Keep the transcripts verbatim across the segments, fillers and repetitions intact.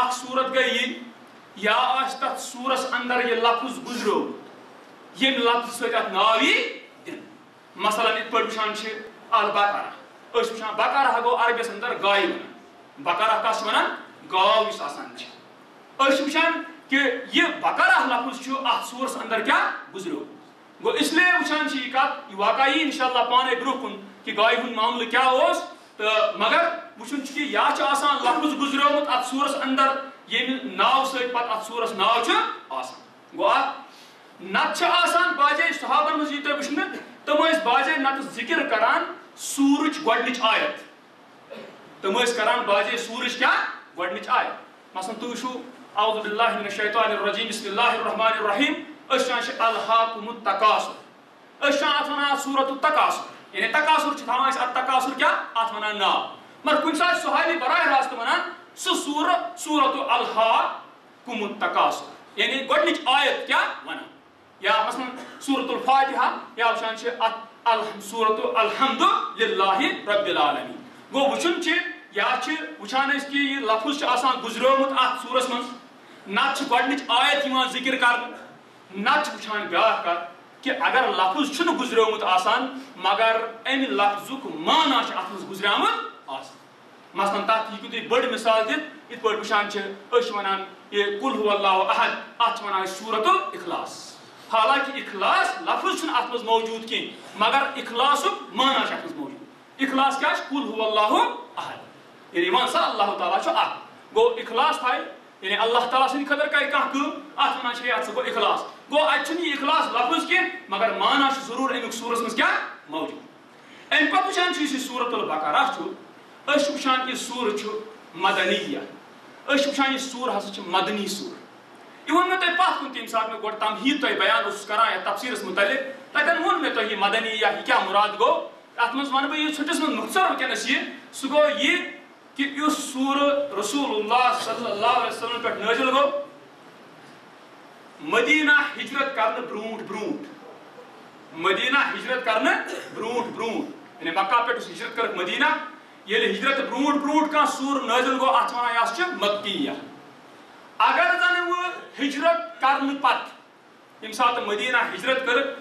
اخ صورت گئی یا آس تت سورس اندر یہ لفظ گزرو یم لفظ ست ات ناو دن مثلا ات پہ وچان البقرہ اس وچان بقرہ گو عربیس اندر گائے ونان بقرہ کس ونان گاو اس آسان اس وچان کہ یہ بقرہ لفظ ات سورس اندر کیا گزرو گو اس لیے وچان یہ کت یہ واقعی انشاءاللہ پانے برو کن کہ گائے ہند معاملہ کیا اس تو مگر وچن کہ یا آسان لفظ گزرومت ات سورس اندر یم ناو ست پتہ ات سورس ناو آسان گو ات نت آسان باجے صحابن مز یہ تھی وچھنے تم باجے نت ذکر کران سورچ گۄڈنِچ آیت تم کران باجے سورچ کیا گۄڈنِچ آیت مثلا تھی وچھو اعوذ باللہ من الشیطان الرجیم بسم اللہ الرحمن الرحیم اشان الہاکم التکاثر اشان ات ونان سورۃ التکاثر یعنی تکاثر تھاوان ات تکاثر کیا ات ونان ناو مگر کُنہِ ساتہٕ صحابی براہ راست ونان سُہ سورہ سورۃ الہاکم التکاثر یعنی گۄڈنِچ آیت کیا ونان یا مثلا سورۃ الفاتحہ یا وچھان ات سورۃ الحمد للہ رب العالمین گو وچھن یا وچھان کہ یہ لفظ آسان گزرومت ات سورس من نت گۄڈنِچ آیت یوان ذکر کرنہٕ نت وچھان بیاکھ کتھ کہ اگر لفظ چھُنہٕ گزرومت آسان مگر امہِ لفظُک معنی چھُ اتھ منٛز گزریومُت آسان مثلاً تتھ ہیٚکِو تُہۍ بٔڑ مثال دِتھ یِتھ پٲٹھۍ وٕچھان چھِ أسۍ چھِ وَنان یہِ قُل هُوَ اللہُ احد اتھ چھِ وَنان أسۍ سورۃ الاخلاص حالانکہ اخلاص لفظ چھُنہٕ اتھ منٛز موجوٗد کینٛہہ مگر اخلاصُک معنی چھُ اتھ منٛز موجوٗد اخلاص کیٛاہ چھُ قُل هُوَ اللہُ احد ییٚلہِ وَن سا اللہ تعالیٰ چھُ اکھ گوٚو اخلاص تھایہِ یعنی اللہ تعالیٰ سٕنٛدِ خٲطرٕ کرِ کانٛہہ کٲم اتھ وَنان چھِ اتھ سا گوٚو اخلاص گوٚو اتہِ چھُنہٕ یہِ اخلاص لفظ کینٛہہ مگر معنی چھُ ضروٗر امیُک سورس منٛز کیٛاہ موجوٗد امہِ پتہٕ وٕچھان چھِ یُس یہِ سورۃ البقرہ چھُ أسۍ چھِ وٕچھان یہِ سورٕ چھُ مدنیہ أسۍ چھِ وٕچھان یہِ سورٕ ہسا چھُ مدنی سورٕ یہِ ووٚن مےٚ تۄہہِ پتھ کُن تمہِ ساتہٕ مےٚ گۄڈٕ تمہیٖد تۄہہِ بیان اوسُس کران یتھ تفسیٖرس مُتعلق تتٮ۪ن ووٚن مےٚ تۄہہِ یہِ مدنیہ یہِ کیٛاہ مُراد گوٚو اتھ منٛز ونہٕ بہٕ یہِ ژھٕٹِس منٛز مُختصر وٕنکیٚنس یہِ سُہ گوٚو یہِ کہ یُس سورہ رسول اللہ صلی اللہ علیہ وسلم پٮ۪ٹھ نٲزِل گوٚو مدینہ ہجرت کرنہٕ برونٛٹھ برونٛٹھ مدینہ ہجرت کرنہٕ برونٛٹھ برونٛٹھ یعنی مکہ پٮ۪ٹھ یُس ہجرت کٔرٕکھ مدینہ ییٚلہِ ہجرت برونٛٹھ برونٛٹھ کانٛہہ سورٕ نٲزِل گوٚو اتھ وَنان یہِ ہسا چھُ مکیہ اگر زن وۄنۍ ہجرت کرنہٕ پتہٕ ییٚمہِ ساتہٕ مدینہ ہجرت کٔرٕکھ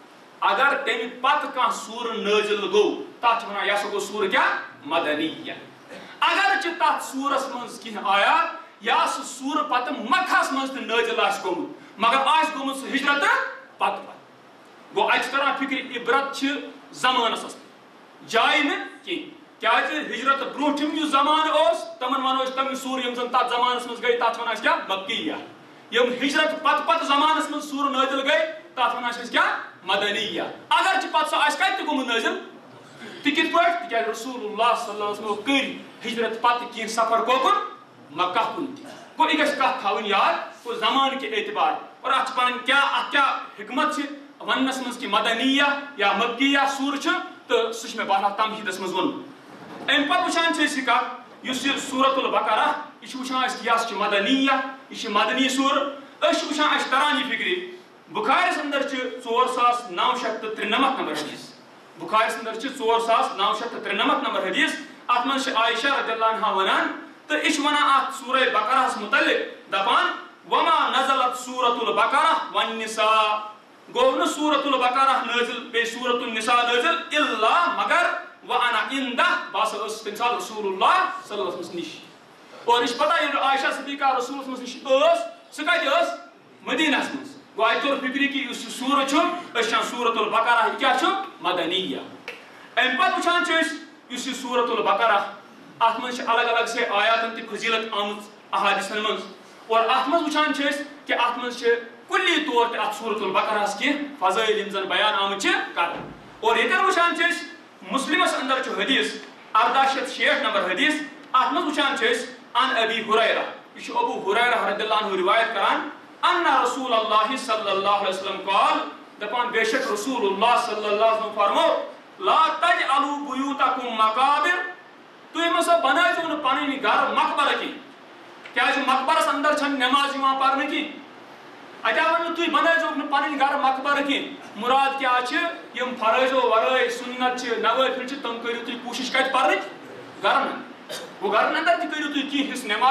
اگر تمہِ پتہٕ کانٛہہ سورٕ نٲزِل گوٚو تتھ چھِ ونان یہِ ہسا گوٚو سورٕ کیٛاہ مدنیہ اگر چھ تتھ سورس منٛز کینٛہہ آیات یا سُہ سورٕ پتہٕ مکہس منٛز تہِ نٲزِل آسہِ گوٚمُت مگر آسہِ گوٚمُت سُہ ہجرت پتہٕ پتہٕ گوٚو اتہِ چھِ تران فکرِ عبرت چھِ زمانس منٛز جایہِ نہٕ کینٛہہ کیٛازِ ہجرت برونٛٹھِم یُس زمانہٕ اوس تمن ونو أسۍ تِم سورٕ یِم زن تتھ زمانس منٛز گٔے تتھ ونان أسۍ کیٛاہ مکیہ یِم ہجرت پتہٕ پتہٕ زمانس منٛز سورٕ نٲزِل گٔے تتھ ونان چھِ أسۍ کیٛاہ مدنیہ اگر چھِ پتہٕ سۄ آسہِ کتہِ تہِ گوٚمُت نٲزِل تہِ کِتھ پٲٹھۍ تِکیٛازِ رسول اللہ صلی اللہ علیہ وسلم کٔرۍ ہجرت پتہٕ کینٛہہ سفر کوکُن مکہ کُن تہِ گوٚو یہِ گژھِ کتھ تھاوٕنۍ یاد گوٚو زمانہٕ کہِ اعتبار اور اتھ چھِ پنٕنۍ کیٛاہ اتھ کیٛاہ حکمت چھِ وننس منٛز کہِ مدنیہ یا مکیہ سورٕ چھُ تہٕ سُہ چھُ مےٚ بہرحال تمہیٖدس منٛز ووٚنمُت امہِ پتہٕ وٕچھان چھِ أسۍ یہِ کتھ یُس یہِ سورۃ البقرہ یہِ چھِ وٕچھان أسۍ یہِ ہسا چھِ مدنیہ یہِ چھِ مدنی سورٕ أسۍ چھِ وٕچھان اَسہِ تران یہِ فکرِ بُخارِیَس اندر چھِ ژور ساس نو شیٚتھ تہٕ ترٛنمتھ نمبر حدیث بُخارِیَس اندر چھِ ژور ساس نو شیٚتھ تہٕ ترٛنمتھ نمبر حدیث اتھ منٛز چھِ عائشہ رضی اللہ عنہا ونان تہٕ یہِ چھِ ونان اتھ سورہ بقرہس متعلق دپان وما نزلت سورۃ البقرہ والنساء گوٚو نہٕ سورۃ البقرہ نٲزِل بیٚیہِ سورۃ النساء نٲزِل الا مگر وانا عندہ بہٕ ہسا ٲسٕس تمہِ ساتہٕ رسول اللہ صلی اللہ علیہ وسلم نِش اور یہِ چھِ پتہ ییٚلہِ عائشہ صدیقہ رسولس منٛز نِش ٲس سُہ کتہِ ٲس مدینہس منٛز گوٚو اتہِ توٚر فکرِ کہِ یُس یہِ سورٕ چھُ أسۍ وٕچھان سورۃ البقرہ یہِ کیٛاہ چھُ مدنیہ امہِ پتہٕ وٕچھان چھِ أسۍ یُس یہِ سورۃ البقرہ اتھ منٛز چھِ الگ الگ سے آیاتن تہِ فضیلت آمٕژ احادیثن منٛز اور اتھ منٛز وٕچھان چھِ أسۍ کہِ اتھ منٛز چھِ کُلی طور تہِ اتھ سورۃ البقرہس کینٛہہ فضٲیل یِم زن بیان آمٕتۍ چھِ کرنہٕ اور ییٚتٮ۪ن وٕچھان چھِ أسۍ مسلمس اندر چھُ حدیث اردہ شیٚتھ شیٹھ نمبر حدیث اتھ منٛز وٕچھان چھِ أسۍ ان ابی ہریرہ یہِ چھُ ابو ہریرہ رضی اللہ عنہ روایت کران ان رسول اللہ صلی اللہ علیہ وسلم قال دپان بے شک رسول اللہ صلی اللہ علیہ وسلم فرمو لا تجعلوا بیوتکم مقابر تُہۍ مہ سا بنٲیزیو نہٕ پنٕنۍ گرٕ مقبرٕ کینٛہہ کیٛازِ مقبرس اندر چھنہٕ نٮ۪ماز یِوان پرنہٕ کینٛہہ اَتہِ ووٚن نہٕ تُہۍ بنٲیزیوکھ نہٕ پنٕنۍ گرٕ مقبرٕ کینٛہہ مُراد کیٛاہ چھِ یِم فرٲیضو ورٲے سُنت چھِ نوٲفِل چھِ تِم کٔرِو تُہۍ کوٗشش کتہِ پرنٕچ گرن گوٚو گرن اندر تہِ کٔرِو تُہۍ کینٛہہ حصہٕ نٮ۪مازِ ہُنٛد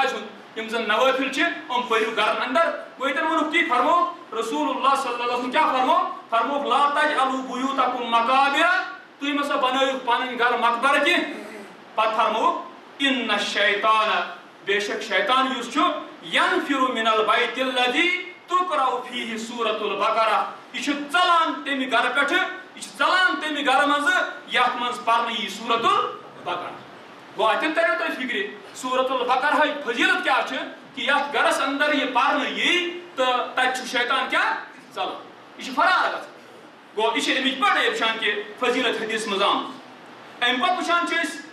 یم زن نوافل چھ ام پریو گرن اندر ویتن ونک تی فرمو رسول اللہ صلی اللہ علیہ وسلم کیا فرمو فرمو لا تجعلوا بیوتکم مقابر تُہۍ مسا بنٲیِو پنٕنۍ گھر مقبر کی پتہٕ فرمو ان الشیطان بے شک شیطان یُس چھُ ینفر من البیت الذی تقرأ فیہ سورۃ البقرہ یہ چھُ ژلان تمہِ گھرٕ پٮ۪ٹھٕ یہ چھُ ژلان تمہِ گھرٕ منٛزٕ یتھ منٛز پرنہٕ یی سورۃ البقرہ گوٚو اتٮ۪ن تریو تۄہہِ فکرِ سورۃ البقرہ فضیلت کیا چھِ کہ یتھ گھرس اندر یہ پرنہٕ یی تہٕ تتہِ چھُ شیطان کیاہ ژلان یہ چھُ فرار گژھان گوٚو یہ چھِ امِچ بٔڑ وٕچھان کہ فضیلت حدیث منٛز آمٕژ امہِ پتہٕ وٕچھان چھِ أسۍ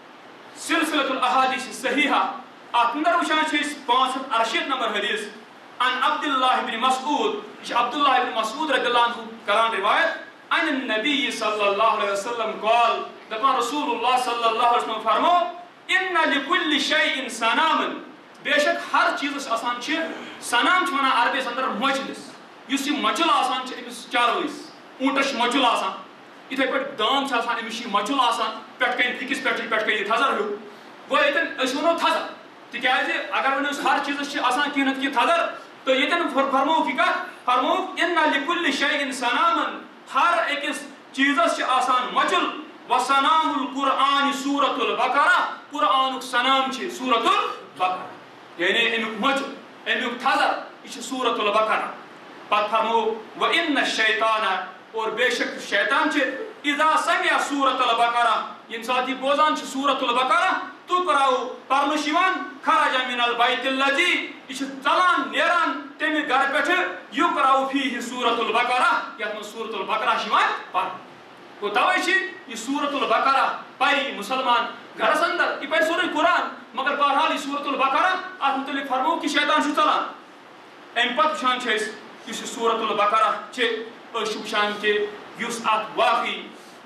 سلسلۃ الاحادیث صحیحہ اتھ اندر وٕچھان چھِ أسۍ پانٛژھ ہتھ ارشیٖتھ نمبر حدیث عن عبد الله بن مسعود یہ چھُ عبد الله بن مسعود رضی اللہ عنہ کران روایت عن النبی صلی اللہ علیہ وسلم قال دپان رسول اللہ صلی اللہ علیہ وسلم فرمو ان لکل شیء صناما بے شک ہر چیزس آسان چھ صنام چھ ونان عربی اندر مچلس یُس یہ مچل آسان چھ أمس چاروٲیِس اونٹس مچل آسان یتھے پٲٹھۍ دانٛد چھِ آسان أمس چھِ مچل آسان پٮ۪ٹھ کَنۍ فِکِس پٮ۪ٹھ پٮ۪ٹھ کَنۍ یہِ تھزر ہیوٗ گوٚو ییٚتٮ۪ن أسۍ وَنو تھزر تِکیٛازِ اگر وۄنۍ أسۍ ہر چیٖزس چھِ آسان کینٛہہ نتہٕ کینٛہہ تھزر تہٕ ییٚتٮ۪ن فرمووُکھ یہِ کتھ فرمووُکھ ان لکل شیء صنامن ہر أکِس چیٖزس چھِ آسان مچل وصنام القرآن سورۃ البقرہ قرآنُک صنام چھِ سورۃ البقرہ یعنی امیُک مچل امیُک تھزر یہ چھِ سورۃ البقرہ پتہٕ فرمو وان الشیطان اور بے شک شیطان چھِ اذا سمع سورۃ البقرہ ییٚمہِ ساتہٕ یہِ بوزان چھِ سورۃ البقرہ تقرأ پرنہٕ چھِ یِوان خرج من البیت الذی یہ چھِ ژلان نیران تمہِ گھرٕ پٮ۪ٹھٕ یقرأ فیہ سورۃ البقرہ یتھ منٛز سورۃ البقرہ چھِ یِوان پرنہٕ گوٚو تَوَے چھِ یہِ سورۃ البقرہ پری مسلمان گھرس اندر یہ پرِ سورُے قرآن مگر بہرحال یہ سورۃ البقرہ اتھ متعلق فرمو کہ شیطان چھُ ژلان امہِ پتہٕ وٕچھان چھِ أسۍ یُس یہِ سورۃ البقرہ چھِ أسۍ چھِ وٕچھان کہ یُس اتھ واقعی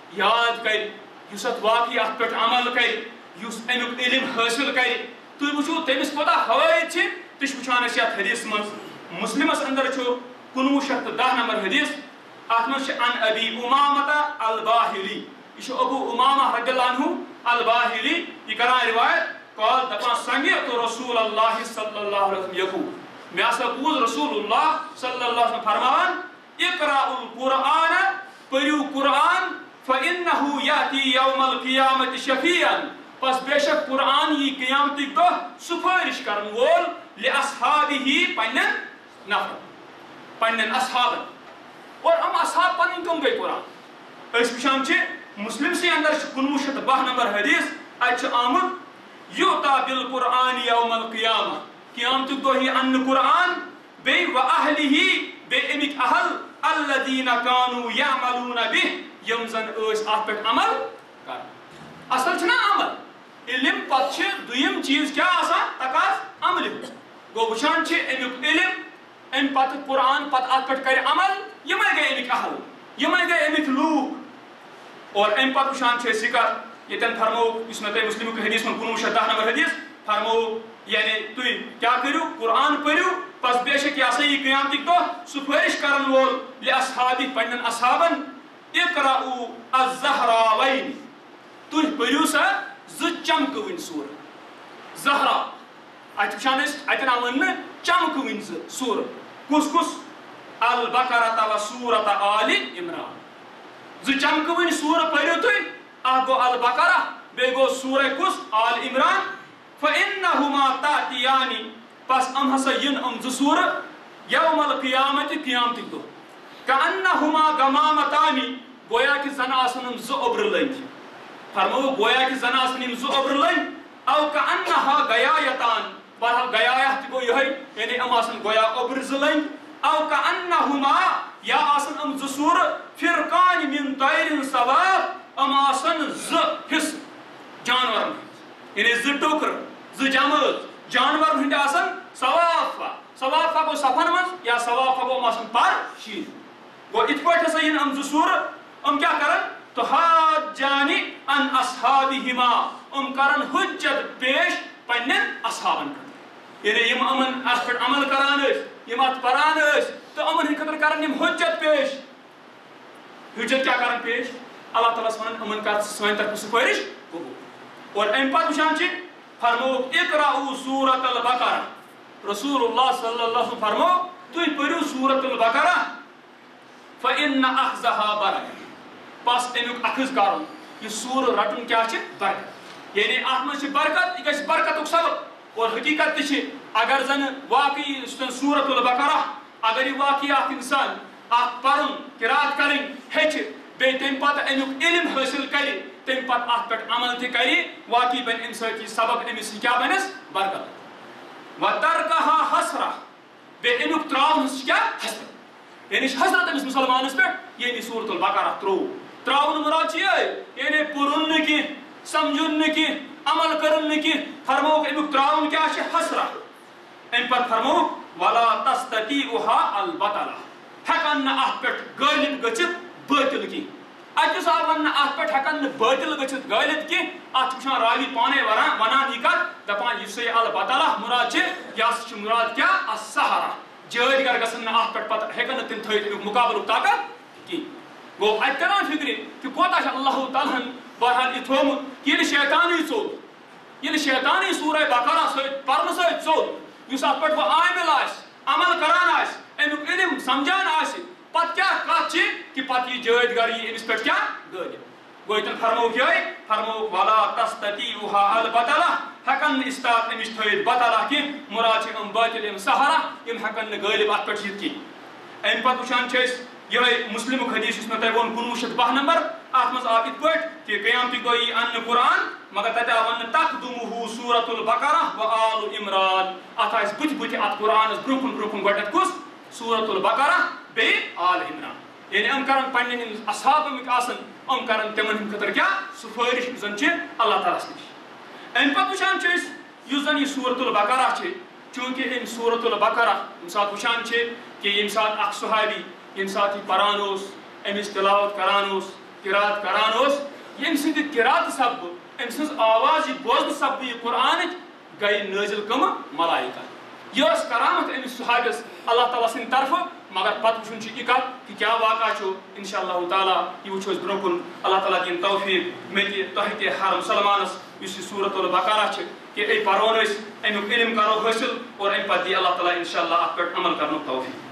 یاد کرِ یُس اتھ واقعی اتھ پٮ۪ٹھ عمل کرِ یُس امیُک علم حٲصِل کرِ تُہۍ وٕچھِو تٔمِس کوتاہ فوٲیِد چھِ تہِ چھِ وٕچھان أسۍ یتھ حدیث منٛز مسلمس اندر چھُ کُنوُہ شیٚتھ تہٕ دہ نمبر حدیث اتھ منٛز چھِ عن ابی امامہ الباہلی یہ چھُ ابو امامہ رضی اللہ عنہ الباہلی یہ کران روایت قال دپان سمعت رسول اللہ صلی اللہ علیہ وسلم یقول مےٚ ہسا بوٗز رسول اللہ صلی اللہ علیہ وسلم فرماوان اقرأوا القرآن پٔرِو قرآن فإنه یأتی یوم القیامة شفیعا پس بے شک قرآن یی قیامتٕکۍ دۄہ سُفٲرِش کرن وول لأصحابہ پننٮ۪ن نفرن پننٮ۪ن اصحابن اور ہم اصحاب پنٕنۍ کٕم گٔے قرآن أسۍ وٕچھان چھِ مسلمسٕے اندر چھُ کُنوُہ شیٚتھ تہٕ باہ نمبر حدیث اتہِ چھُ آمُت یوٗتا بالقرآن یوم القیامہ قیامتُک دۄہ یی اننہٕ قرآن بیٚیہِ وأہلِہ بیٚیہِ امیِکۍ اہل الذین کانوا یعملون بہ یم زن ٲسۍ اتھ پٮ۪ٹھ عمل کران اصل چھُنہ عمل علم پتہٕ چھِ دوٚیِم چیٖز کیٛاہ آسان تقاضہٕ عملہِ ہُنٛد گوٚو وٕچھان چھِ امیُک علم امہِ پتہٕ قرآن پتہٕ اتھ پٮ۪ٹھ کرِ عمل یِمے گٔے امیِکۍ اہل یِمے گٔے امیِکۍ لوٗکھ اور امہِ پتہٕ وٕچھان چھِ أسۍ یہِ کتھ ییٚتٮ۪ن فرمووُکھ یُس مےٚ تۄہہِ مُسلمُک حدیث منٛز کُنوُہ شیٚتھ دہ نمبر حدیث فرمووُکھ یعنی تُہۍ کیٛاہ کٔرِو قرآن پٔرِو پس بے شک یہ ہسا یہِ قیامتٕکۍ دۄہ سُفٲرِش کرن وول لأصحابہ پننٮ۪ن اصحابن اقرأوا الزہراوین تُہۍ پٔرِو سا زٕ چمکہٕ وٕنۍ سورٕ زہرا اتہِ وٕچھان أسۍ اتٮ۪ن آو وننہٕ چمکہٕ وٕنۍ زٕ سورٕ کُس کُس البقرة و سورۃ آلِ عمران زٕ چمکہٕ وٕنۍ سورٕ پٔرِو تُہۍ اکھ گوٚو البقرہ بیٚیہِ گوٚو سورہ کُس آل عمران فإنہما تأتیان پس ام ہسا ین ام زٕ سورٕ یوم القیامتِ قیامتٕکۍ دۄہ کأنہما غمامتان گویا کہ زن آسن یم زٕ اوٚبرٕ لٔنٛگۍ فرمووُکھ گویا کہ زن آسن یم زٕ اوٚبرٕ لٔنٛگۍ او کأنہا غیایتان بہرحال غیایہ تہِ گوٚو یِہوٚے یعنی ام آسن گویا اوٚبرٕ زٕ لٔنٛگۍ او کأنہما یا آسن ام زٕ سورٕ فرقان من طیرٍ صواف ام آسن زٕ حصہٕ جانورن ہٕنٛدۍ یعنی زٕ ٹُکرٕ زٕ جمٲژ جانورن ہٕنٛدۍ آسن صوافہ صوافہ گوٚو صفن منٛز یا صوافہ گوٚو ام آسن پر شیٖن گوٚو یِتھ پٲٹھۍ ہسا یِن ام زٕ سورٕ ام کیٛاہ کرن تحاجان عن اصحابہما ام کرن حجت پیش پننٮ۪ن اصحابن خٲطرٕ یعنی یِم یِمن اتھ پٮ۪ٹھ عمل کران ٲسۍ یِم اتھ پران ٲسۍ تہٕ یِمن ہٕنٛدۍ خٲطرٕ کرن یِم حجت پیش حجت کیٛاہ کرن پیش اللہ تعالیٰ ہس ونن یِمن کر سانہِ طرفہٕ سُفٲرِش قبوٗل اور امہِ پتہٕ وٕچھان چھِ فرمو اقرأوا سورة البقرة رسول اللہ صلی اللہ علیہ وسلم فرمو تُہۍ پٔرِو سورة البقرة فإن أخذها بركة پس امیُک اخذ کرُن یہ سورہ رٹُن کیا چھِ برکت یعنی اتھ منٛز چھِ برکت یہِ گژھِ برکتُک سبب اور حقیقت تہِ چھِ اگر زن واقعی سورة البقرة اگر یہ واقعی اکھ انسان اکھ پرُن قرات کرٕنۍ ہیٚچھِ بیٚیہِ تمہِ پتہٕ امیُک علم حٲصِل کرِ تمہِ پتہٕ اتھ پٮ۪ٹھ عمل تہِ کرِ واقعی بنہِ امہِ سۭتۍ یہِ سبب أمِس کیٛاہ بنٮ۪س برکت وترکها حسرہ بیٚیہِ امیُک تراوُن چھُ کیٛاہ حسرت یعنی چھِ حسرت أمِس مُسلمانس پٮ۪ٹھ ییٚلہِ یہِ سورة البقرة ترٛوو تراؤن مراد چھُ یِہوٚے یعنی پوٚرُن نہٕ کینٛہہ سمجھُن نہٕ کینٛہہ عمل کٔرُن نہٕ کینٛہہ فرمووُکھ امیُک تراوُن کیٛاہ چھُ حسرہ امہِ پتہٕ فرمووُکھ ولا تستطيعها البطلہ ہٮ۪کن نہٕ اتھ پٮ۪ٹھ غٲلب گٔژھِتھ بٲطِل کینٛہہ اَتہِ چھُ صاحب ونان اتھ پٮ۪ٹھ ہٮ۪کن نہٕ بٲطِل گٔژھِتھ غٲلب کینٛہہ اتھ چھُ وٕچھان راوی پانے ونان ونان یہِ کتھ دپان یُس یہِ البطلہ مراد چھِ یہِ ہسا چھُ مراد کیٛاہ السحرہ جٲدگر گژھن نہٕ اتھ پٮ۪ٹھ پتہٕ ہٮ۪کن نہٕ تِم تھٲیِتھ امیُک مُقابلُک طاقت کینٛہہ گوٚو اتہِ کران فکرِ کہِ کوتاہ چھُ اللہ تعالیٰ ہن بہرحال یہِ تھوٚومُت ییٚلہِ شیطانٕے ژوٚل ییٚلہِ شیطانٕے سورہ بقرہ سۭتۍ پرنہٕ سۭتۍ ژوٚل یُس اتھ پٮ۪ٹھ وۄنۍ عامل آسہِ عمل کران آسہِ امیُک علم سمجھان آسہِ پتہٕ کیٛاہ کتھ چھِ کہِ پتہٕ یی جٲدگر یی أمِس پٮ۪ٹھ کیٛاہ غٲلب گوٚو ییٚتٮ۪ن فرمووُکھ یِہوٚے فرمووُکھ ولا تستطيعها البطلہ ہٮ۪کن نہٕ استاد أمِس تھٲیِتھ بطلہ کینٛہہ مراد چھِ یِم بٲطِل یِم سحرہ یِم ہٮ۪کن نہٕ غٲلب اتھ پٮ۪ٹھ یِتھ کینٛہہ امہِ پتہٕ وٕچھان چھِ أسۍ یِہوٚے مُسلمُک حدیث یُس مےٚ تۄہہِ ووٚن کُنوُہ شیٚتھ باہ نمبر اتھ منٛز آو یِتھ پٲٹھۍ کہِ قیامتٕکۍ دۄہ یی اننہٕ قرآن مگر تتہِ آو وننہٕ تقدمہ سورة البقرة وآل عمران اتھ آسہِ بٕتھِ بٕتھِ اتھ قرآنس برونٛہہ کُن برونٛہہ کُن گۄڈنٮ۪تھ کُس سورة البقرة بیٚیہِ آل عمران یعنی یِم کرن پننٮ۪ن یِم اصحاب امیُک آسن یِم کرن تِمن ہٕنٛدِ خٲطرٕ کیٛاہ سُفٲرِش یُس زن چھِ اللہ تعالیٰ ہس نِش امہِ پتہٕ وٕچھان چھِ أسۍ یُس زن یہِ سورة البقرة چھِ چوٗنٛکہِ أمۍ سورة البقرة ییٚمہِ ساتہٕ وٕچھان چھِ کہِ ییٚمہِ ساتہٕ اکھ صحابی ییٚمہِ ساتہٕ یہِ پران اوس أمِس تلاوت کران اوس قرات کران اوس ییٚمہِ سٕنٛدِ قراتہٕ سببہٕ أمۍ سٕنٛز آواز یہِ بوزنہٕ سببہٕ یہِ قرآنٕچ گٔے نٲزِل کٕمہٕ ملائکہ یہِ ٲس کرامت أمِس صحابیس اللہ تعالیٰ سٕنٛدِ طرفہٕ مگر پتہٕ وٕچھُن چھُ یہِ کتھ کہِ کیٛاہ واقعہ چھُ انشاء اللہ تعالیٰ یہِ وٕچھو أسۍ برونٛہہ کُن اللہ تعالیٰ دِیِن توفیٖق مےٚ تہِ تۄہہِ تہِ ہر مُسلمانس یُس یہِ سورة البقرة چھِ کہِ أسۍ پرون أسۍ امیُک علم کرو حٲصِل اور امہِ پتہٕ دی اللہ تعالیٰ انشاء اللہ اتھ پٮ۪ٹھ عمل کرنُک توفیٖق